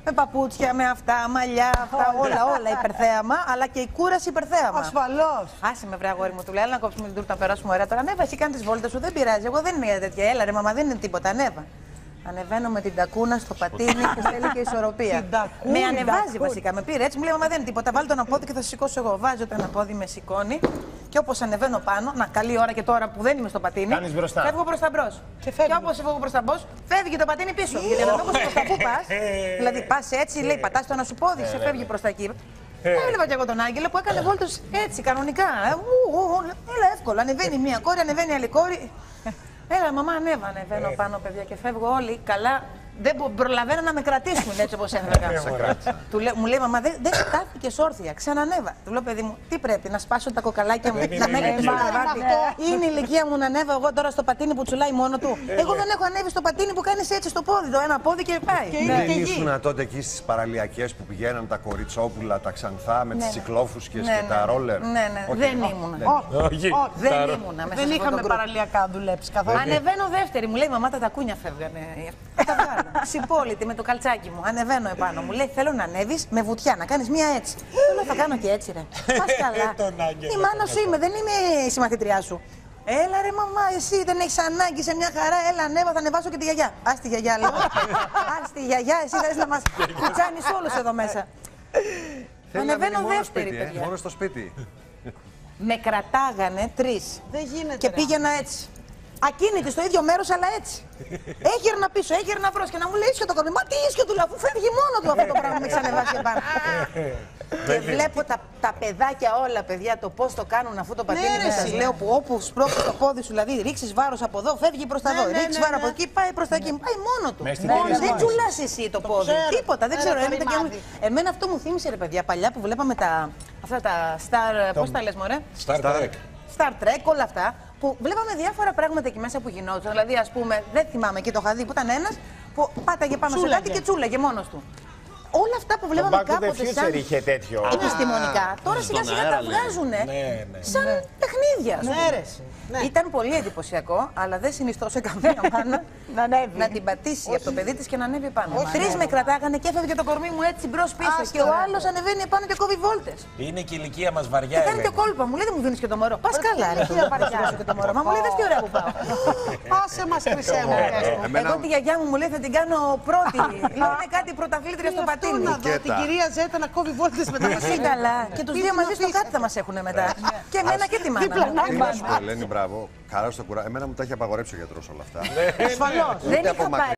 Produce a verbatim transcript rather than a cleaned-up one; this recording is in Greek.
Με παπούτσια, με αυτά, μαλλιά, αυτά, όλα, όλα υπερθέαμα, αλλά και η κούραση υπερθέαμα. Ασφαλώς. Άσε με, βρε αγόρι μου, του λέει, έλα να κόψουμε την τούρτα να περάσουμε ωραία. Τώρα ανέβα, εσύ κάνει τι βόλτες σου, δεν πειράζει. Εγώ δεν είμαι για τέτοια. Έλα, ρε, μαμά, δεν είναι τίποτα, ανέβα. Ανεβαίνω με την τακούνα στο πατίνι και θέλει και ισορροπία. Με ανεβάζει βασικά, με πήρε έτσι, μου λέει, μαμά, δεν είναι τίποτα. Βάλει το αναπόδι και θα σε σηκώσω εγώ. Βάζω το αναπόδι, με σηκώνει. Και όπως ανεβαίνω πάνω, να καλή ώρα και τώρα που δεν είμαι στο πατίνι, φεύγω προς τα μπρος. Και, και όπως φεύγω προς τα μπρος, φεύγει το πατίνι πίσω. Γιατί να δω προς τα πού πας, δηλαδή πας έτσι, λέει, πατάς το ένα σου πόδι, σε φεύγει προς τα εκεί. Έβλεπα και εγώ τον Άγγελο που έκανε βόλτες έτσι, κανονικά. Έλα, εύκολα. Ανεβαίνει μία κόρη, ανεβαίνει άλλη κόρη. Έλα, μαμά, ανέβα, ανεβαίνω πάνω, παιδιά, και φεύγω όλοι καλά. Δεν προλαβαίνω να με κρατήσουν έτσι όπως έφευγα. Μου λέει, μαμά, δεν δε στάθηκε όρθια, ξανανέβα. Του λέω, παιδί μου, τι πρέπει, να σπάσω τα κοκαλάκια μου, να με έχετε στο κρεβάτι. Είναι η ηλικία μου να ανέβω εγώ τώρα στο πατίνι που τσουλάει μόνο του. Εγώ δεν έχω ανέβει στο πατίνι που κάνει έτσι στο πόδι, το ένα πόδι και πάει. Δεν ήσουν τότε εκεί στις παραλιακές που πηγαίναν τα κοριτσόπουλα, τα ξανθά με τις κυκλόφουσκες και τα ρόλερ? Ναι, ναι, δεν ήμουν. Δεν ήμουν. Δεν είχαμε παραλιακά δουλέψει καθόλου. Ανεβαίνω δεύτερη, μου λέει, μαμά, τα τακούνια φεύγανε. Ξυπόλυτη με το καλτσάκι μου. Ανεβαίνω επάνω. Μου λέει: θέλω να ανέβεις με βουτιά, να κάνεις μία έτσι. Λέω: θα κάνω και έτσι, ρε. Πας καλά. Η μάνα σου είμαι, δεν είμαι η συμμαθήτριά σου. Έλα ρε μαμά, εσύ δεν έχεις ανάγκη σε μια χαρά. Έλα, ανέβα, θα ανεβάσω και τη γιαγιά. Ας τη γιαγιά, λέω. Ας τη γιαγιά, εσύ θες να μας κουτσάνεις όλους εδώ μέσα. Ανεβαίνω δεύτερη, παιδιά. Μόνο στο σπίτι. Με κρατάγανε τρεις. Δεν γίνεται. Και πήγαινα έτσι. Ακίνητη στο ίδιο μέρος, αλλά έτσι. Έγερνα πίσω, έγερνα μπρος και να μου λέει ίσιο το κορμί. Μα τι ίσιο του λέω, αφού φεύγει μόνο του αυτό το πράγμα, με ξανεβάσει επάνω. Και βλέπω τα, τα παιδάκια όλα, παιδιά, το πώς το κάνουν αυτό το πατίνι. Ναι, σας λέω που όπου σπρώξεις το πόδι σου, δηλαδή ρίξεις βάρος από εδώ, φεύγει προς τα εδώ. Ναι, ρίξεις ναι, βάρος ναι, από εκεί, πάει προς τα εκεί. Πάει μόνο του. Ναι, δεν τσουλάς εσύ το πόδι. Ξέρω. Τίποτα, δεν ξέρω. Εμένα αυτό μου θύμισε, ρε παιδιά, παλιά που βλέπαμε τα. Αυτά τα Star. Πώς τα λες, μωρέ? Star Trek. Star Trek, όλα αυτά. Που βλέπαμε διάφορα πράγματα εκεί μέσα που γινόταν. Δηλαδή, ας πούμε, δεν θυμάμαι, εκεί το είχα δει που ήταν ένας που πάταγε πάνω σε κάτι και τσούλαγε μόνος του. Όλα αυτά που βλέπαμε κάποτε σαν είχε τέτοιο. επιστημονικά, τώρα σιγά σιγά τα βγάζουν σαν παιχνίδια. Ναι. Ήταν πολύ εντυπωσιακό, αλλά δεν συνιστώ σε καμία μάνα να την πατήσει από το παιδί της και να ανέβει πάνω. Τρεις με κρατάγανε και έφευγε το κορμί μου έτσι μπρος πίσω και ο άλλος ανεβαίνει επάνω και κόβει βόλτες. Είναι και η ηλικία μας βαριά. Και κάνει και κόλπα, μου λέει δεν μου δίνεις και το μωρό. Πας καλά, ρε, τι να παριάσω και το μωρό. Μα μου λέει δες τι ωραία που πάω. Άσε μας, χρυσέ μου. Εγώ τη γιαγιά μου μου λέει θα την κάνω πρώτη. Είναι κάτι πρωταθλήτρια στο πατίνι. Να δω την κυρία Ζέτα να κόβει βόλτες με τα μασίνα. Καλά. Και τους δύο μαζί στο κάτι θα μας έχουν μετά. Και εμένα και τη μάνα. Μπράβο. Χαρά στο κουράγιο. Εμένα μου τα έχει απαγορέψει ο γιατρός όλα αυτά. Ασφαλώς. Δεν είχα πάει.